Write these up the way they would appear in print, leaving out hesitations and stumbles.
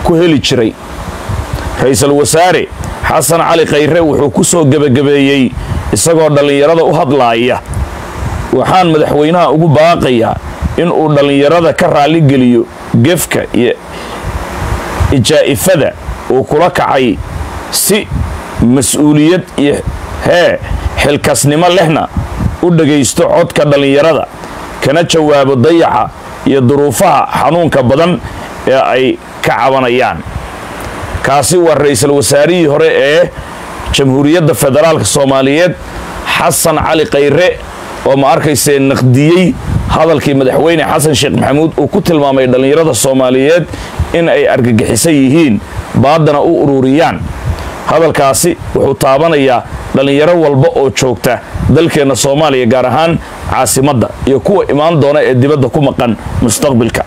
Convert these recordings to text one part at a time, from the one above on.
ku heli jiray ra'iisul wasaare xasan cali khayre wuxuu ku soo gabagabeeyay isagoo dhalinyarada u hadlaaya waxaan madaxweynaha ugu baaqayaa in uu dhalinyarada ka raali geliyo gefka iyo ijaa'ifada uu kula kacay si mas'uuliyad iyo xilkasnimo lehna u dhagaysto codka dhalinyarada kana jawaabo dayaca iyo duruufaha xanuunka badan ee ay ka cabanayaan kaasi waa ra'iisul wasaarihii hore ee jamhuuriyadda federaalka Soomaaliyeed xasan cali khayre oo ma arkaysay naqdiyay hadalkii madaxweyne xasan sheekh maxamuud uu ku tilmaamay dhalinyarada Soomaaliyeed in ay argagixisan yihiin baadana u ururiyaan hadalkaasi wuxuu taabanayaa dhalinyaro walba oo joogta dalkeena Soomaaliya gaar ahaan caasimadda iyo kuwa imaan doona ee dibadda ku maqan mustaqbalka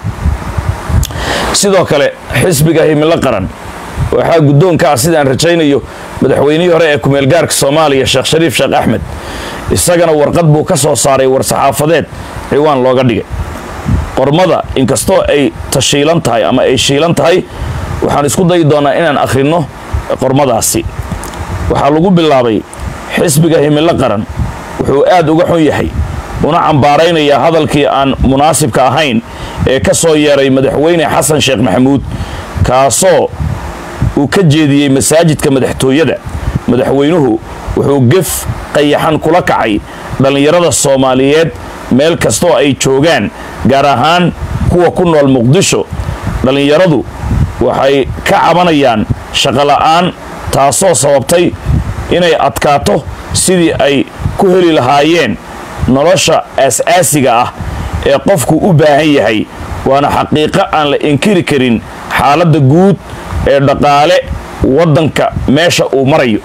sidoo kale xisbiga himilo qaran waxaa guddoonka sidaan rajaynayo madaxweynihii hore ee kumeel gaarka Soomaaliya Sheekh Shariif Sheekh Axmed isagana warqad buu ka soo saaray war saxaafadeed ciwaan looga dhigay qormada inkastoo ay tashiilan tahay ama ay shiilan tahay waxaan isku dayi doonaa inaan akhrino qormadaasi waxaa lagu bilaabay xisbiga himilo qaran wuxuu aad uga xun yahay una cambaaraynayaa hadalkii aan munaasibka ahayn ee ka soo yeeray madaxweyne xasan sheekh maxamuud kaasoo uu ka jeediyey masaajidka madaxtooyada madaxweynuhu wuxuu gef qayaxan kula kacay dhalinyarada Soomaaliyeed meel kastoo ay joogaan gaar ahaan kuwa ku nool Muqdisho dhalinyaradu waxay ka cabanayaan shaqo la'aan taasoo sababtay inay adkaato sidii ay ku heli lahaayeen nolosha asaasiga ah ee qofku u baahan yahay waana xaqiiqo aan la inkiri karin xaaladda guud ee dhaqaale wadanka meesha uu marayo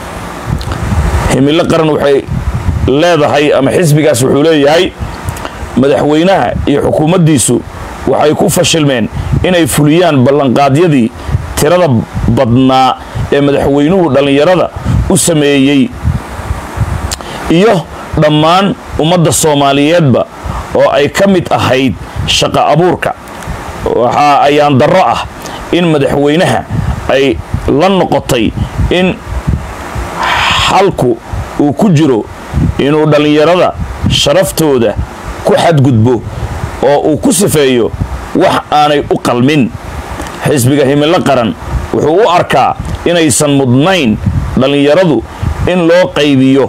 himilo qaran waxay leedahay ama xisbigaas wuxuu leeyahay madaxweynaha iyo xukuumaddiisu waxay ku fashilmeen inay fuliyaan ballanqaadyadii tirada badnaa ee madaxweynuhu dhalinyarada u sameeyay iyo dhammaan ummadda Soomaaliyeedba oo ay ka mid ahayd shaqo abuurka waxa ayaan darro ah in madaxweynaha ay la noqotay in halku uu ku jiro inuu dhalinyarada sharaftooda ku xadgudbo oo uu ku sifeeyo wax aanay u qalmin xisbiga himilo qaran wuxuu u arkaa inaysan mudnayn dhalinyaradu in loo qaybiyo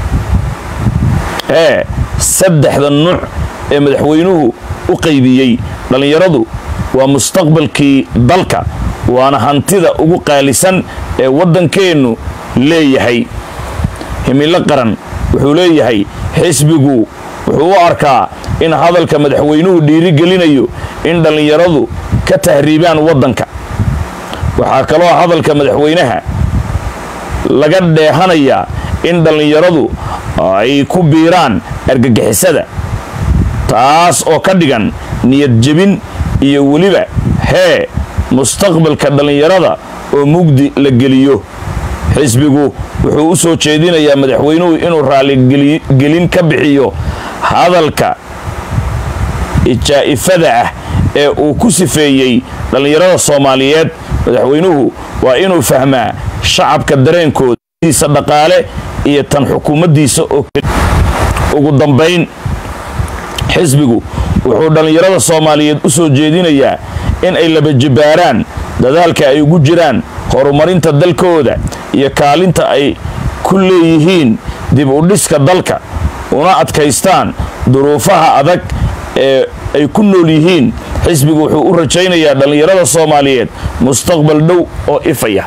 saddexda nuuc ee madaxweynuhu u qaybiyay dhalinyaradu waa mustaqbalkii dalka waana hantida ugu qaalisan ee wadankeenu leeyahay himilo qaran wuxuu leeyahay xisbigu wuxuu u arkaa in hadalka madaxweynuhu dhiiri gelinayo in dhalinyaradu ka tahriibaan wadanka waxaa kaloo hadalka madaxweynaha laga dheehanayaa in dhalinyaradu ay ku biiraan argagixisada taas oo ka dhigan niyad jebin iyo weliba mustaqbalka dhalinyarada oo mugdi la geliyo xisbigu wuxuu u soo jeedinayaa madaxweynuhu inuu raali gelin ka bixiyo hadalka ijaa'ifada ah ee uu ku sifeeyay dhalinyarada Soomaaliyeed madaxweynuhu waa inuu fahmaa shacabka dareenkoodiisa dhaqaale iyo tan xukuumaddiisa oo ugu dambayn xisbigu wuxuu dhalinyarada Soomaaliyeed u soo jeedinayaa in ay laba jibaaraan dadaalka ay ugu jiraan horumarinta dalkooda iyo kaalinta ay ku leeyihiin dib u dhiska dalka una adkaystaan duruufaha adag ee ay ku nool yihiin xisbigu wuxuu u rajaynayaa dhalinyarada Soomaaliyeed mustaqbal dhow oo ifaya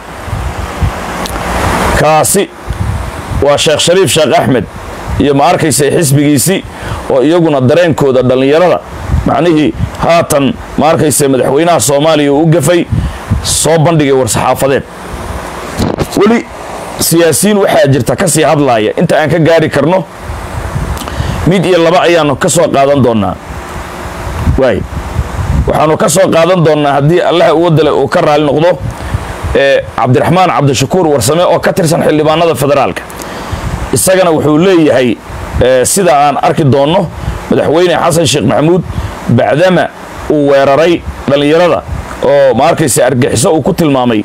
kaasi waa Sheekh Shariif Sheekh Axmed iyo ma arkaysay xisbigiisi oo iyaguna dareenkooda dhalinyarada macnihii haatan ma arkaysay madaxweynaha Soomaaliya uu gafay soo bandhigay war saxaafadeed wali siyaasiyiin waxaa jirta ka sii hadlaaya inta aan ka gaari karno mid iyo laba ayaanu ka soo qaadan doonaa waxaanu ka soo qaadan doonaa haddii Allah uu wadale uu ka raali noqdo Cabdiraxmaan Cabdishakuur Warsame oo ka tirsan xildhibaanada federaalka isagana wuxuu leeyahay sida aan arki doono madaxweyne xasan sheekh maxamuud bacdama uu weeraray dhalinyarada oo ma arkaysa argaxiso uu ku tilmaamay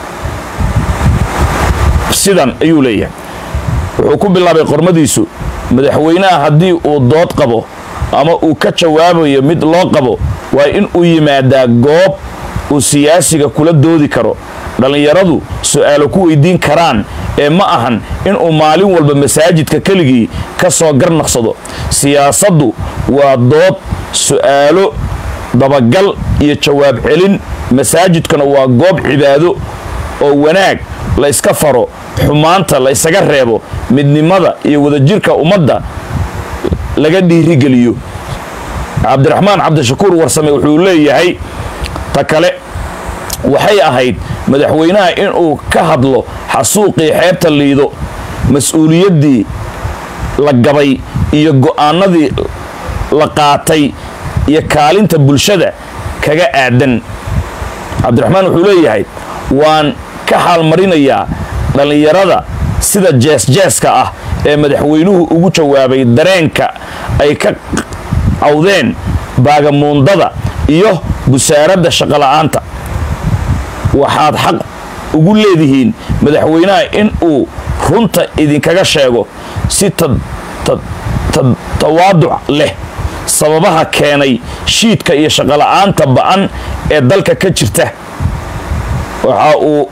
sidan ayuu leeyahay wuxuu ku bilaabay qormadiisu madaxweynaha haddii uu dood qabo ama uu ka jawaabayo mid loo qabo waa in uu yimaadaa goob uu siyaasiga kula doodi karo dhalinyaradu su'aalo ku weydiin karaan ee ma ahan inuu maalin walba masaajidka keligii ka soo garnaqsado siyaasaddu waa dood su'aalo dabagal iyo jawaab celin masaajidkuna waa goob cibaado oo wanaag la iska faro xumaanta la isaga reebo midnimada iyo wadajirka ummadda laga dhiirigeliyo cabdiraxmaan cabdishakuur warsame wuxuu leeyahay ta kale waxay ahayd madaxweynaha inuu ka hadlo xasuuqii xeebta liido mas-uuliyaddii la gabay iyo go'aanadii la qaatay iyo kaalinta bulshada kaga aadan cabdiraxmaan wuxuu leeyahay waan ka xaalmarinayaa dhallinyarada sida jeesjeeska ah ee madaxweynuhu ugu jawaabay dareenka ay ka cawdeen baagamuundada iyo busaaradda shaqola'aanta waxaad xaq ugu leedihiin madaxweynaha in uu runta idinkaga sheego si tawaaduc leh sababaha keenay shiidka iyo shaqola'aanta ba'an ee dalka ka jirta waxa uu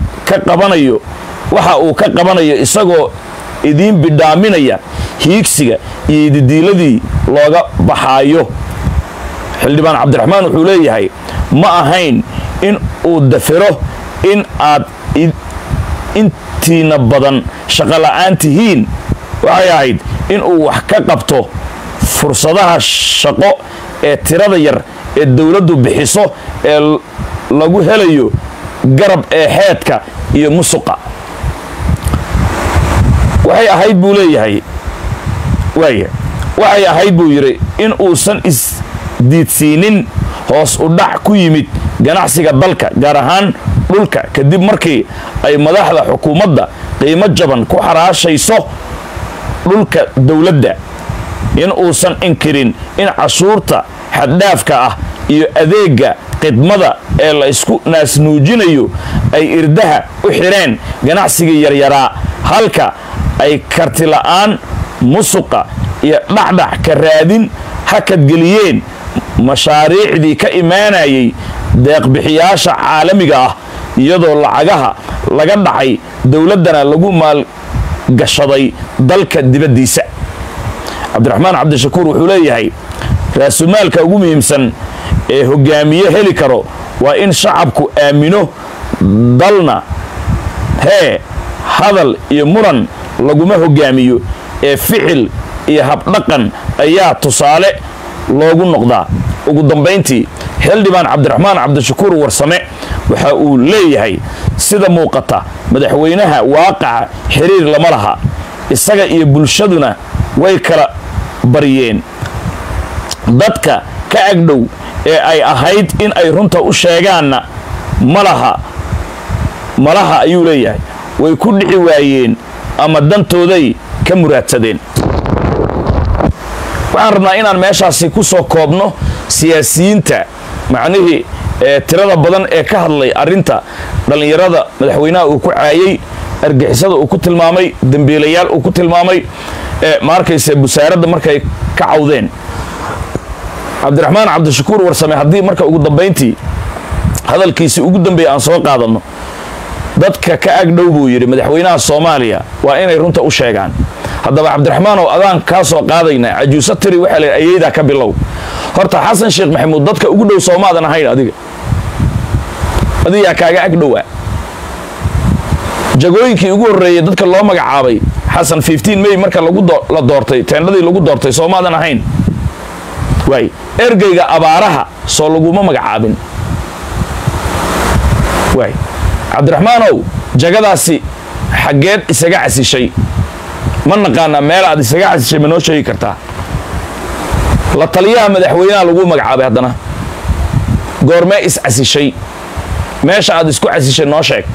ka qabanayo isagoo idiin bidhaaminaya hiigsiga iyo ididiiladii looga baxaayo xildhibaan cabdiraxmaan wuxuu leeyahay ma ahayn in uu dafiro in aad intiina badan shaqola'aan tihiin waxay ahayd inuu wax ka qabto fursadaha shaqo ee tirada yar ee dowladdu bixiso ee lagu helayo garab ee xeedka iyo musuqa waxay ahayd buu leeyahay waxay ahayd buu yidhi in uusan isdiidsiinin hoos u dhac ku yimid ganacsiga dalka gaar ahaan dhulka kadib markii ay madaxda xukuumadda qiimo jaban ku xaraashayso dhulka dowladda in uusan inkirin in cashuurta xaddhaafka ah iyo adeega khidmada ee la isku naasnuujinayo ay irdaha u xireen ganacsigii yaryaraa halka ay kartila'aan musuqa iyo dhacdhac ka raadin hakadgeliyeen mashaariicdii ka imaanayay deeqbixiyaasha caalamiga ah iyadoo lacagaha laga dhacay dowladdana lagu maalgashaday dalka dibaddiisa cabdiraxmaan cabdishakuur wuxuu leeyahay raasumaalka ugu muhiimsan ee hogaamiye heli karo waa in shacabku aamino dalna hadal iyo muran laguma hogaamiyo ee ficil iyo habdhaqan ayaa tusaale loogu noqdaa ugu dambayntii xildhibaan cabdiraxmaan cabdishakuur warsame waxa uu leeyahay sida muuqata madaxweynaha waaqaca xiriir lama laha isaga iyo bulshaduna way kala baryeen dadka ka agdhow ee ay ahayd in ay runta u sheegaanna malaha ayuu leeyahay way ku dhici waayeen ama dantooday ka muraadsadeen waxaan rabnaa inaan meeshaasi ku soo koobno siyaasiyiinta macnihii tirada badan ee ka hadlay arrinta dhallinyarada madaxweynaha uu ku caayay argixisada uu ku tilmaamay dambiilayaal uu ku tilmaamay ma arkayse busaaradda markay ka cawdeen cabdiraxmaan cabdishakuur warsame haddii marka ugu dambayntii hadalkiisii ugu dambeeya aan soo qaadanno dadka ka agdhow buu yidhi madaxweynaha soomaaliya waa inay runta u sheegaan haddaba cabdiraxmaanow adaan kaa soo qaadaynaa cajuusa tiri waxaa la ayeydaa ka bilow horta xasan sheekh maxamuud dadka ugu dhow soomaadan ahayn adigaa kaaga agdhowa jagooyinkii ugu horreeyey dadka loo magacaabay xasan 15 May marka la doortay teendhadii lagu doortay soomaadan ahayn waay ergeyga abaaraha soo laguma magacaabin waay cabdiraxmaanow jagadaasi xaggeed isaga casishay ma naqaana meel aad isaga casishay ma noo sheegi kartaa la taliyaha madaxweynaha lagu magacaabay haddana goormee is casishay meesha aad isku casishay noo sheeg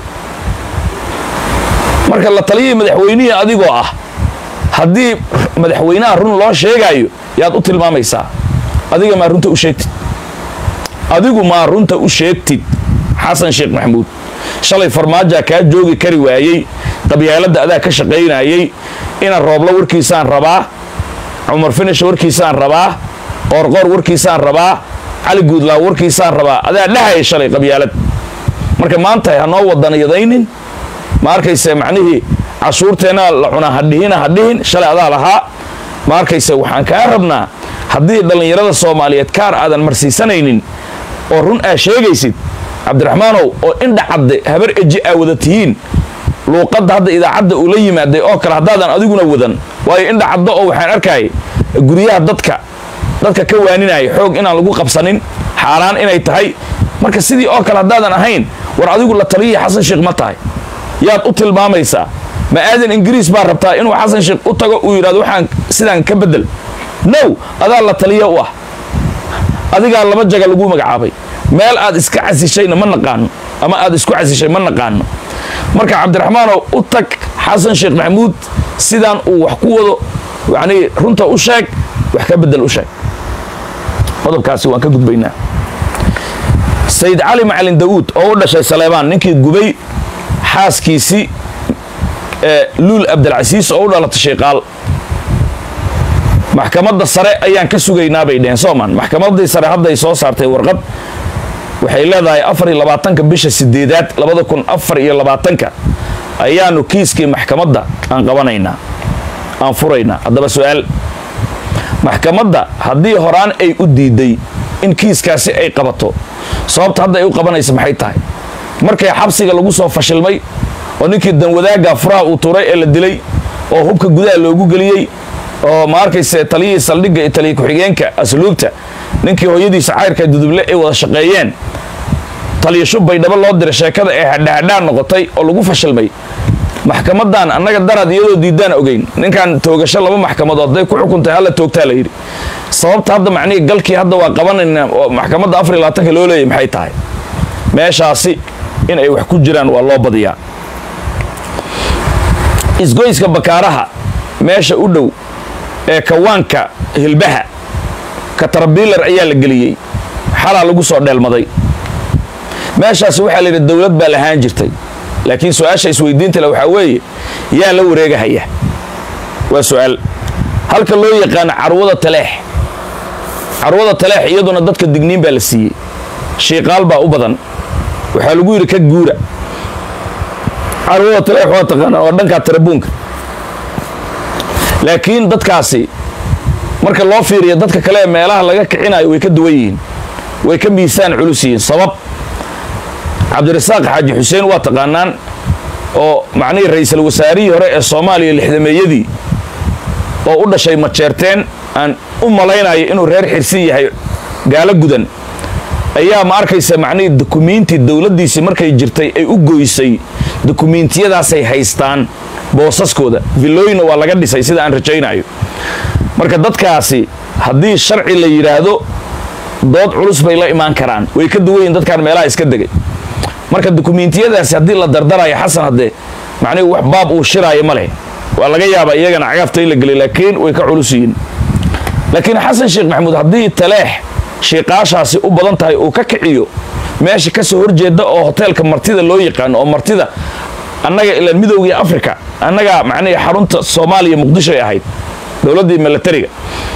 marka la taliyihii madaxweynihii adigoo ah haddii madaxweynaha run loo sheegaayo yaad u tilmaamaysaa adigu maa runta u sheegtid xasan sheekh maxamuud shalay farmaajo ka joogi kari waayay qabyaalada adaa ka shaqeynayay ina roobla warkiisaan rabaa Umar Finish warkiisaan rabaa qorqor warkiisaan rabaa Ali Guudla warkiisaan rabaa adaa dhahay shalay qabyaalad marka maanta hanoo wadanayadaynin ma arkaysa macnihi cashuurteena la cunaa hadhihin shalay adaa lahaa ma arkaysa waxaan ka rabnaa haddii dhalinyarada Soomaaliyeed kaar aadan marsiisanaynin oo run ah sheegaysid Cabdiraxmaanow oo indha cadde habar eji wadatihiin luuqadda hadda idaacadda uu la yimaaday oo kala hadaadan adiguna wadan way indha caddo oo waxaan arkay guriyaha dadka ka waaninay xoog inaan lagu qabsanin xaaraan inay tahay marka sidii oo kala hadaadan ahayn war adigu la taliye Xasan Sheekh ma tahay yaad u tilmaamaysaa ma aadan Ingiriis baa rabtaa inuu Xasan Sheekh u tago uu yiraahdo waxaan sidaan ka bedel no adaa la taliye u ah adiga laba jaga lagu magacaabay meel aad iska casishayna ma naqaan ama aad isku casishay ma naqaan marka Cabdiraxmaan oo u tag Xasan Sheekh Maxamuud sidaan uu wax ku wado yani runta u sheeg wax ka bedel u sheeg qodobkaasi waan ka gudbaynaa Sayyid Ali Macalin Daawud oo u dhashay Saleebaan ninkii gubay xaaskiisi Luul Abdulcasiis oo u dhalatay Sheeqaal maxkamadda sare ayaan ka sugaynaa bay dheen Soomaan maxkamaddii sare hadda ay soo saartay warqad waxay leedahay 24 bisha 8aad 2024 ayaanu kiiskii maxkamadda aan qabanaynaa aan furaynaa hadaba su'aal maxkamadda haddii horaan ay u diiday in kiiskaasi ay qabato sababta hadda ay u qabanayso maxay tahay markay xabsiga lagu soo fashilmay oo ninkii dan wadaaga furaha uu tuuray ee la dilay oo hubka gudaha loogu galiyay oo ma arkaysa taliyay saldhigga Italiya ku xigeenka asluubta ninkii hooyadiisa cayrka duduble ay wada shaqeeyeen taliya shubay dhaba loo diray sheekada ee hadhaadhaan noqotay oo lagu fashilmay maxkamadan annaga darad iyadoo diidaan ogeyn ninkan toogasho laba maxkamadood ay ku xukuntay hal toogtaa la yiri sababta hadda macnii galkii hadda waa qabanayna maxkamadda 24 loo leeyahay maxay tahay meeshaasi in ay wax ku jiraan waa loo badiyaa isgoyska Bakaaraha meesha u dhow ee kawaanka hilbaha ka tarbiilar ayaa la galiyay xalaa lagu soo dheelmaday meeshaas waxa la yiri dawlad baa lahaan jirtay laakiin su'aasha isweydiinta waxa weeye yaa la wareegahaya waa su'aal halka loo yaqaan carwada taleex iyaduna dadka digniin baa la siiyay sheeqaal baa u badan waxa lagu yiri ka guura carwada taleex waa taqaan oo dhanka tarabuunka laakiin dadkaasi marka loo fiiriyo dadka kale meelaha laga kicinayo way ka duwan yihiin way ka miisaan culus yihiin sabab Cabdirasaaq Xaaji Xuseen waa taqaanaan oo macnii ra'iisul wasaarihii hore ee Soomaaliya 60meeyadii oo u dhashay Majeerteen aan u malaynayo inuu reer xirsi yahay gaala gudan ayaa ma arkaysa macnii dukumeenti dawladdiisa markay jirtay ay u gooysay dukumeentiyadaas ay haystaan boosaskooda villooyina waa laga dhisay sida aan rajaynayo marka dadkaasi haddii sharci la yiraahdo dood culus bay la imaan karaan way ka duwayn dadkan meelaha iska degay marka dukumeentiyadaasi haddii la dardarayo Xasan hadde macnii wax baab uu shiraayo ma leh waa laga yaabaa iyagana cagafta in la galay laakiin way ka culus yihiin laakiin Xasan Sheekh Maxamuud haddii taleex sheeqaashaasi u badan tahay oo ka kiciyo meesha ka soo horjeeda oo hotelka martida loo yaqaan oo martida annaga ila midowga Afrika annaga macnii xarunta Soomaaliya Muqdisho ay ahayd dawladda militariga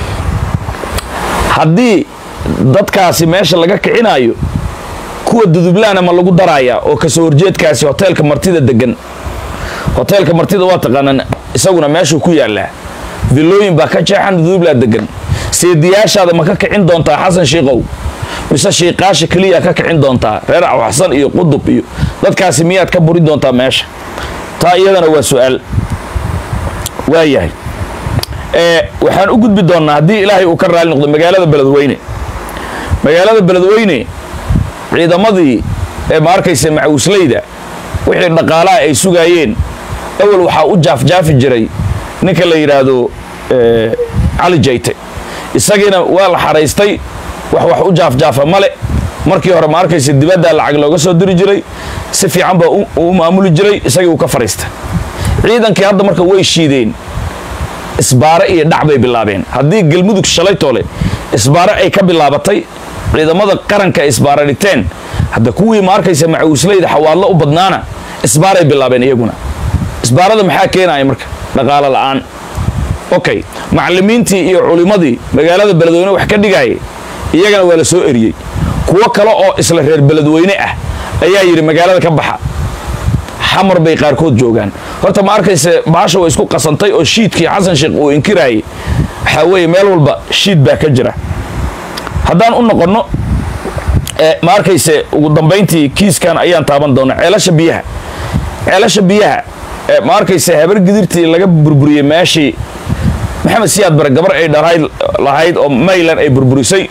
haddii dadkaasi meesha laga kicinayo kuwa dudublaana ma lagu daraaya oo ka soo horjeedkaasi hotelka martida degan hotelka martida waa taqaanaan isaguna meesha ku yaala villooyin baa ka jeexan dudubla degan seediyaashaada ma ka kicin doontaa Xasan Sheekhow mise sheeqaasha kaliya ka kicin doontaa reer Xasan iyo Qudub iyo dadkaasi miyaad ka buri doontaa meesha taa iyadana waa su'aal waayahay waxaan u gudbi doonaa haddii Ilaahay uu ka raali noqdo magaalada Beledweyne ciidamadii ee ma arkaysa macawisleyda wixii dhaqaalaha ay sugayeen awal waxa u jaafjaafi jiray ninka la yiraahdo Ali Jayte isagina waa la xareystay wax u jaafjaafa male markii hore ma arkaysa dibadda lacag looga soo diri jiray si fiican ba uu maamuli jiray isagii uu ka fariistay ciidankii hadda marka way shiideen isbaara iyo dhacbay bilaabeen haddii galmudug shalay toole isbaara ay ka bilaabatay ciidamada qaranka isbaara dhigteen hadda kuwii ma arkaysa macawisleyda xawaadlo u badnaana isbaaray bilaabeen iyaguna isbaarada maxaa keenaya marka dhaqaale la'aan okay macallimiintii iyo culimadii magaalada beledweyne wax ka dhigayay iyagana waa la soo eriyey kuwa kale oo isla reer beledweyne ah ayaa yiri magaalada ka baxa xamar bay qaarkood joogaan horta ma arkaysa baasha way isku qasantay oo shiidkii xasan sheekh uu inkirayay waxa weeye meel walba shiid baa ka jira haddaan u noqonno ma arkaysa ugu dambayntii kiiskan ayaan taaban doonaa ceelasha biyaha ma arkaysa habar gidirtii laga burburiyey meeshii maxamed siyaad bare gabar ay lahayd oo maylan ay burburisay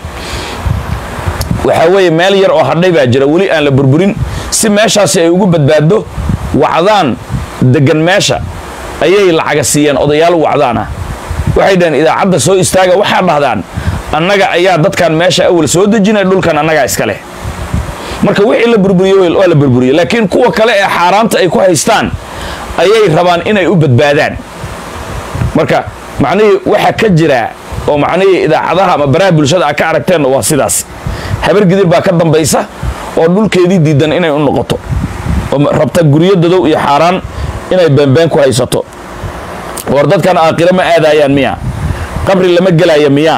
waxa weeye meel yar oo hadhay baa jira weli aan la burburin si meeshaasi ay ugu badbaado wacdaan degan meesha ayay lacaga siiyeen odayaal wacdaan ah waxay dhaheen idaacadda soo istaaga waxaa dhahdaan annaga ayaa dadkan meesha awal soo dejinay dhulkan annagaa iska leh marka wixii la burburiyey waa la burburiyey laakiin kuwa kale ee xaaraanta ay ku haystaan ayay rabaan inay u badbaadaan marka macnihii waxa ka jira oo macnihii idaacadaha ama baraha bulshada ka aragteen waa sidaas habar gidir baa ka dambaysa oo dhulkeedii diidan inay u noqoto oo rabta guryo dadow iyo xaaraan inay beenbeen ku haysato war dadkan aakhira ma aadayaan miya qabri lama gelaya miya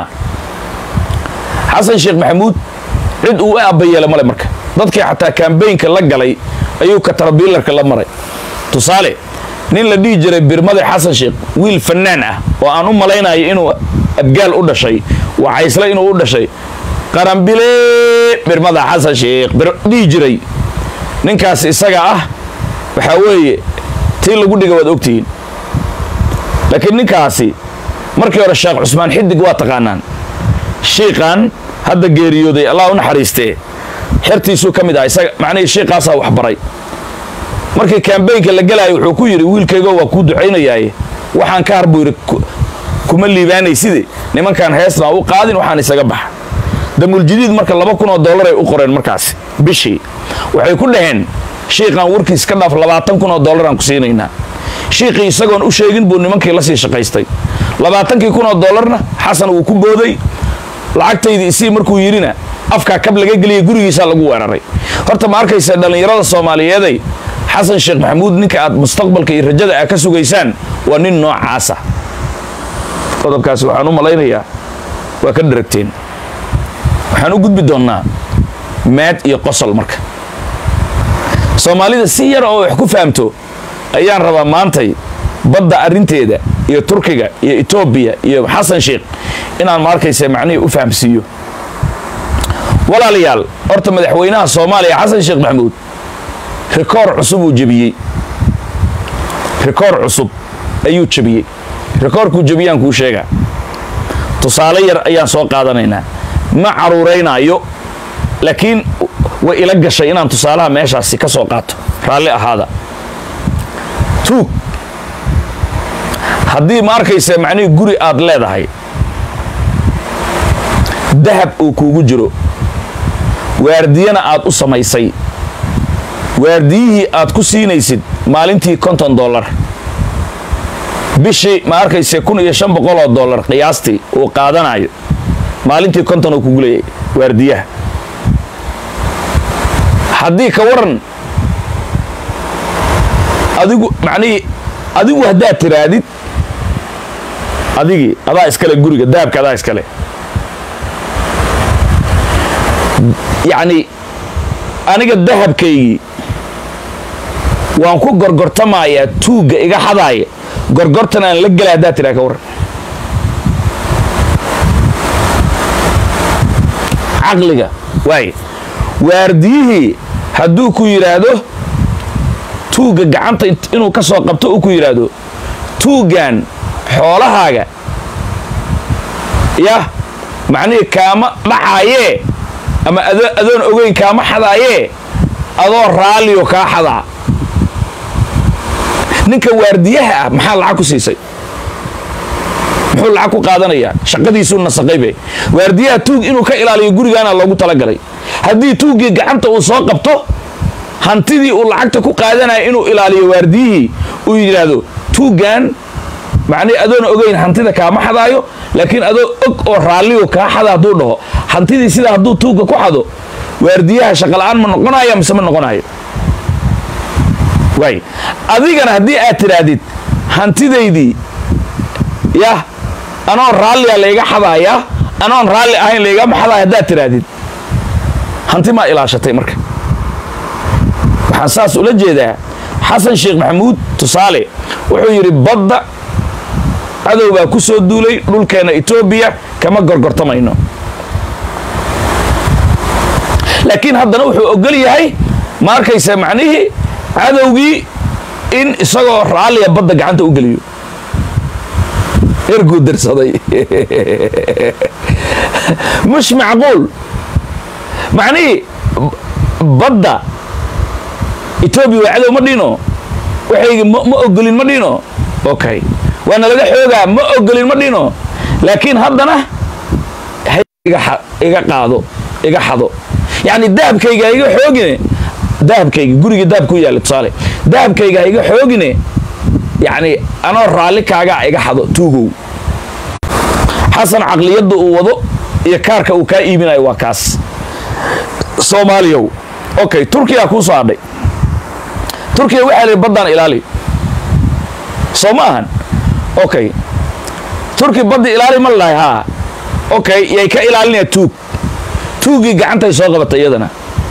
xasan sheekh maxamuud cid uu aabayeela male marka dadkii xataa campaignka la galay ayuu ka tarbiilarka la maray tusaale nin la dhihi jiray birmada xasan sheekh wiil fanaan ah oo aan u malaynayo inuu abgaal u dhashay wacaysla inuu u dhashay qaranbile birmada xasan sheekh dhihi jiray ninkaas isaga ah waxa weeye tii lagu dhiga waad ogtihiin laakiin ninkaasi markii hore sheekh cusmaan xidig waa taqaanaan sheekhan hadda geeriyooday allah u naxariistee xertiisuu ka mid ah isaga macnihii sheekaasaa wax baray markii campaignka la galaayo wuxuu ku yidhi wiilkaygo waa kuu ducaynayaaye waxaan ka har buu yidhi kuma liibaanayside nimankaan heesna u qaadin waxaan isaga baxa damuljadiid marka $2,000 ay u qoreen markaasi bishii waxay ku dhaheen sheekhan warkiis ka dhaaf $20,000 aan ku siinaynaa sheekhi isagoon u sheegin buu nimankii la sii shaqaystay $20,000na xasan wuu ku booday lacagtaydii isii markuu yidhina afkaa kab laga geliyay gurigiisaa lagu weeraray horta ma arkaysa dhallinyarada soomaaliyeeday xasan sheekh maxamuud ninka aad mustaqbalka iyo rajada aad ka sugaysaan waa nin noocaasa qodobkaasi waxaan u malaynayaa waa ka dharagteen waxaan u gudbi doonnaa maad iyo qosol marka soomaalida si yar oo wax ku fahamto ayaan rabaa maantay badda arrinteeda iyo turkiga iyo etoobiya iyo xasan sheekh inaan ma arkaysa macnihii u fahamsiiyo walaalayaal horta madaxweynaha soomaaliya xasan sheekh maxamuud rikoor cusub uu jebiyey rikoor cusub ayuu jebiyey rikoorkuu jebiyaan kuu sheegaa tusaale yar ayaan soo qaadanaynaa ma caruuraynaayo laakiin way ila gashay inaan tusaalaha meeshaasi ka soo qaato raalli ahaada tuug haddii ma arkaysa macnihii guri aad leedahay dahab uu kuugu jiro waardiyana aad u samaysay waardiyihii aad ku siinaysid maalintii $50 bishii ma arkaysa $1,500 qiyaastii uu qaadanayo maalintii 50 uu kugu leeyay waardiyaha haddii ka waran adigu haddaad tiraadid adigii adaa iskale guriga dahabka adaa iskale yacni aniga dahabkaygii waan ku gorgortamayaa tuugga iga xadaaya gorgortan aan la gelay haddaad tiraa ka waran caqliga waay waardiyihii hadduu ku yidhaahdo tuugga gacanta inuu ka soo qabto uu ku yidhaahdo tuuggan xoolahaaga yah macnihii kaama dhacaayee ama adoon ogeyn kaama xadaayee adoo raalliyo kaa xadaa ninka waardiyaha ah maxaa lacag ku siisay muxuu lacag ku qaadanayaa shaqadiisuu nasaqaybe waardiyaha tuug inuu ka ilaaliyo gurigaana loogu talagalay haddii tuuggii gacanta uu soo qabto hantidii uu lacagta ku qaadanaya inuu ilaaliyo waardiyihii uu yidhaahdo tuuggan macnii adoon ogeyn hantida kaama xadaayo laakiin adoo og oo raalliyo kaa xada hadduu dhaho hantidii sidaa hadduu tuugga ku xado waardiyaha shaqo la'aan ma noqonaya mise ma noqonayo way adigana haddii aad tiraadid hantidaydii yah anoon raalliya layga xadaaya anoon raalli ahayn laygama xadaaya haddaad tiraadid hanti maa ilaashatay marka waxaan saas ula jeedaa xasan sheekh maxamuud tusaale wuxuu yidhi badda cadow baa ku soo duulay dhulkeena Itoobiya kama gorgortamayno laakiin haddana wuxuu ogol yahay ma arkaysa macnihii cadowgii in isagoo raalliya badda gacanta u geliyo ergu darsaday مش معقول معني بدا إثيوبيا وعدو مدينو وحي ما أقولين مدينو أوكي وأنا لقى حوجة ما أقولين مدينو لكن هذانا هيجا قاضو هيجا حضو يعني الذهب كيجا هيجا حوجني ذهب كيجا قولي ذهب كويا لتصالح ذهب كيجا هيجا حوجني يعني أنا رالك هيجا هيجا حضو توجو حسن عقليته ووضو يكارك وكايبين أي وكاس سوماليو أوكي تركيا كوسو عادي تركيا وحالي بدان إلالي سوماهن أوكي تركيا بدي إلالي مالله ها أوكي يكا إلالي توقي قعنتا يسوغ بطيادنا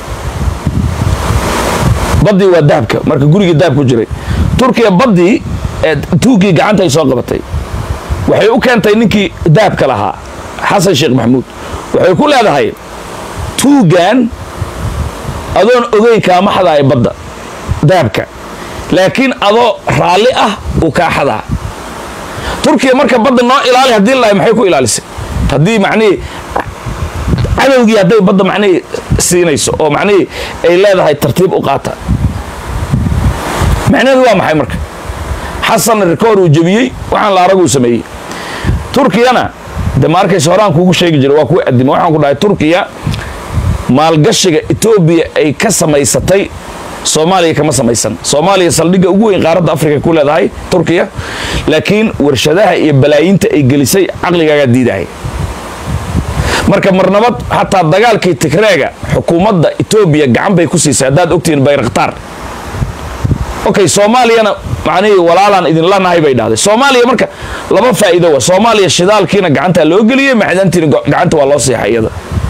بدي ودابك مركا قولي دابك جري تركيا بدي توقي قعنتا يسوغ بطي waxay u keentay ninkii daabka lahaa xasan sheekh maxamuud waxay ku leedahay tuugan adoon ogeynka ma xadaay badda daabka laakiin adoo raalli ah u ka xadaa turkiya marka badda noo ilaali hadii la maxay ku ilaalisay hadii macnii cadawgii haday badda macnii siinayso oo macnii ay leedahay tartiib u qaata macnaheedu waa maxay marka حسن الركور وجبيي وحن لا رجو سمي تركيا أنا دمارك سهران كوكو شيء جروا وكو قدم وحن كنا تركيا مال قشة إثيوبيا أي كسمة يستي صوماليا كما سميسن صوماليا صليقة أقوى قارة أفريقيا كلها هاي تركيا لكن ورشدها يبلاين تأجلسي عقلي قاعد دي هاي مركب مرنبط حتى الدجال كي تكراجع حكومة إثيوبيا جنب بيكوسي سعداد أكتين بيرقطار اوكي سوماليا انا معني walaalan idin la nahay bay dhahday Soomaaliya marka laba faa'iido waa Soomaaliya shidaalkiina gacanta loo galiyay macdantiina gacanta waa loo siixayada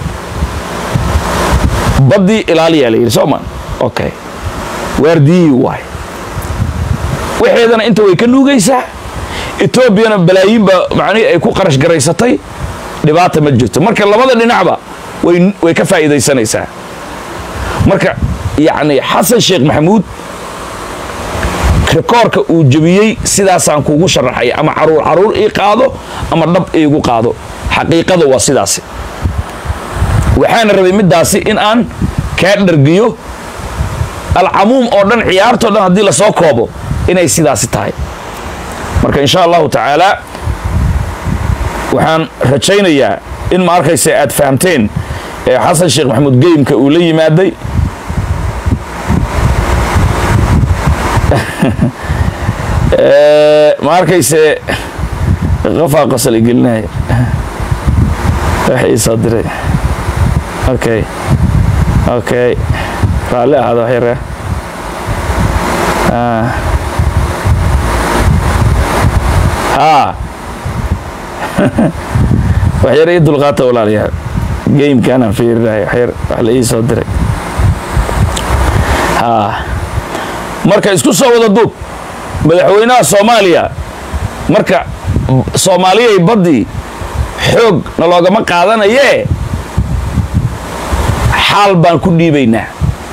badii ilaaliya leeyahay Soomaan okay wardii waay waxeedana inta way ka nuugaysaa Etoobiyana balaayin ba macni ay ku qarash garaysatay dhibaato ma jirto marka labada dhinacba way ka faa'iideysanaysaa marka yaani Xasan Sheekh Maxamuud ركورك وجبيي سداسان كوغو شرحي اما عرور اي قادو اما دب ايغو قادو حقيقه waa sidaas waxaan rabay midaasi in aan ka dhargiyo alcamuum oo dhan ciyaarto dhan hadii la soo koobo inay sidaas tahay marka insha Allah taala waxaan rajaynayaa in ma arkaysa aad fahamteen Xasan Sheekh Maxamuud geemka uu la yimaaday ما أركيس غفا قصل يقولنا وحي صدري أوكي فعلا هذا خير وحير يد الغاطة ولا ليها جيم كان في الرأي حير وحي صدري marka isku soo wada dub madaxweynaha Soomaaliya marka Soomaaliya ay badii xoog nalooga qaadanaye xaal baan ku dhiibaynaa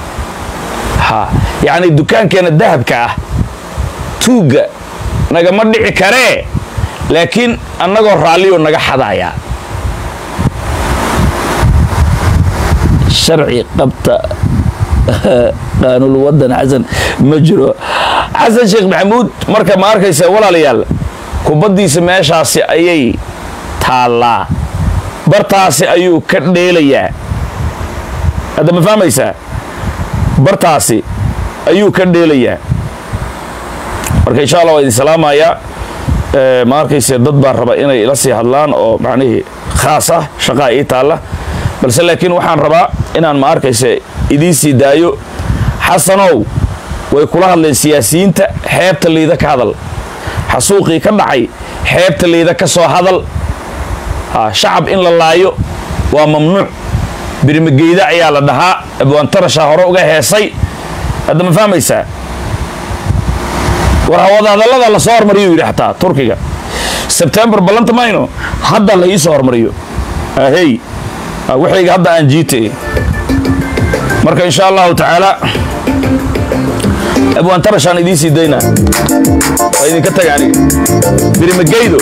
yani dukaankeena dahabka ah tuuga naga ma dhici kare laakiin annagoo raaliyo naga xadaaya sharci qabta قانون الودن حسن مجرو حسن شيخ محمود مركب ما أركيسه ولا ليال كوبدي سماشاسي أيي تالا برتاسي أيو كديليا هذا ما فهم يسا برتاسي أيو كديليا مركب إن شاء الله وإذن سلام يا ما أركيسه ضد بار ربعين إلى سي هلان أو معنيه خاصة شقائي تالا balse laakiin waxaan rabaa inaan ma arkayse idiin sii daayo xasanow way kula hadleen siyaasiyiinta xeebta liida ka hadal xasuuqii ka dhacay xeebta liida ka soo hadal shacab in la laayo waa mamnuuc birmageyda ayaa la dhahaa abwaantarasha hore uga heesay hadda ma fahmaysaa war wadahadallada la soo hormariyo yidhi xataa turkiga sebtembar ballanta mayno hadda la ii soo hormariyo ahey waxayga hadda aan jiitay marka insha allahu tacaala abwaantarashaan idiin sii daynaa waa idinka taga aniga birmageydo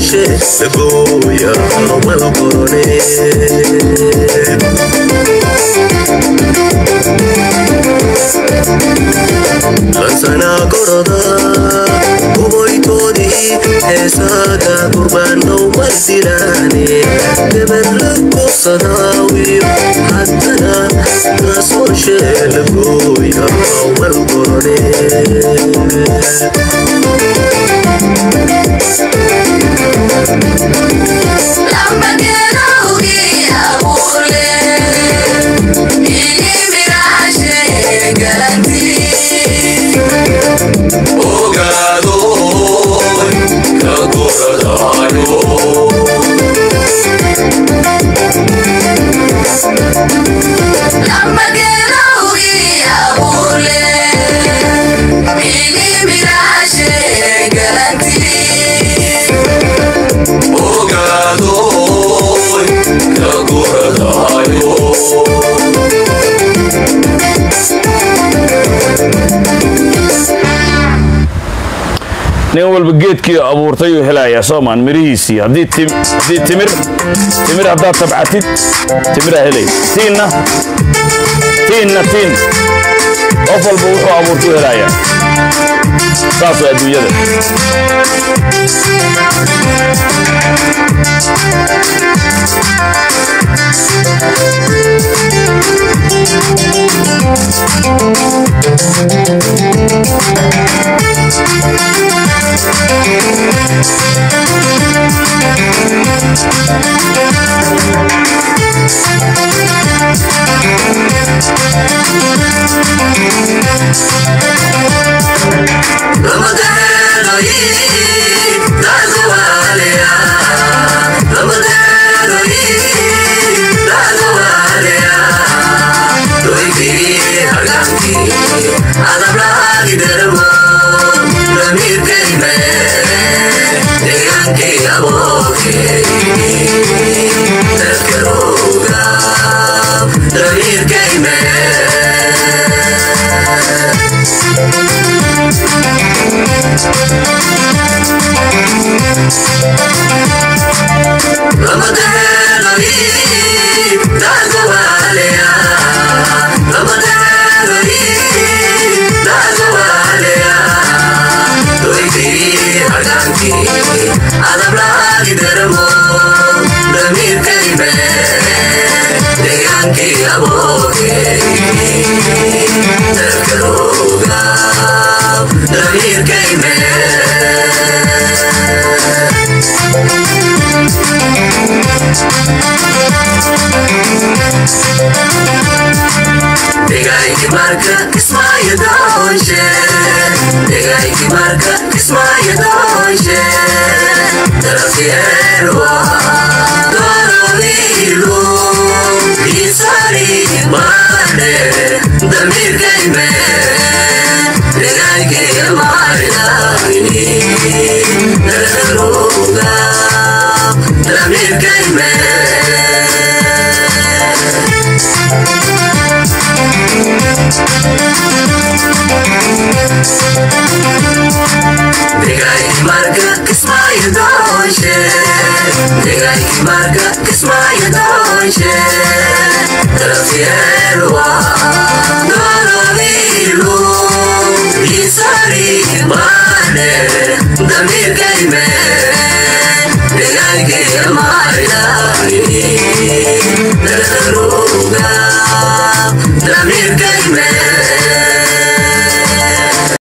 شيء سقويا والقرنين لسنا قرضا وبيتودي حسادا قربان ومسيراني تبرلك الصداوي حتى ناسو شيء لقويا والقرنين nin walba geedkii abuurtay uu helayaa Soomaan mirihiisii hadii timir haddaad tabcatid timir helay tiin qof walba wuxuu abuurtay uu helayaa saas waa adduunyada Yeah.